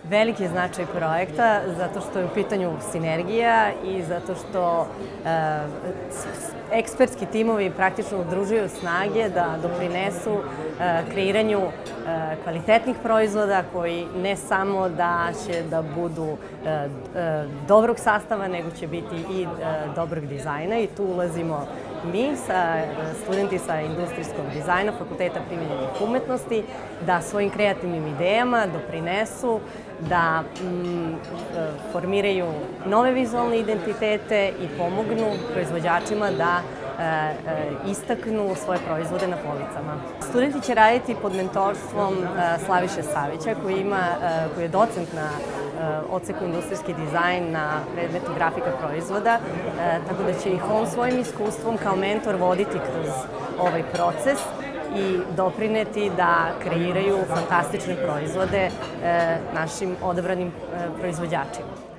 veliki značaj projekta zato što je u pitanju sinergija i zato što ekspertski timovi praktično udružuju snage da doprinesu kreiranju kvalitetnih proizvoda koji ne samo da će da budu dobrog sastava, nego će biti i dobrog dizajna i tu ulazimo mi, studenti sa industrijskog dizajna Fakulteta primenjenih umetnosti, da svojim kreativnim idejama doprinesu, da formiraju nove vizualne identitete i pomognu proizvođačima da istaknu svoje proizvode na policama. Studenti će raditi pod mentorstvom Slaviše Savića, koji je docent na odseku industrijski dizajn na predmetu grafika proizvoda, tako da će ih on svojim iskustvom kao mentor voditi kroz ovaj proces i doprineti da kreiraju fantastične proizvode našim odabranim proizvođačima.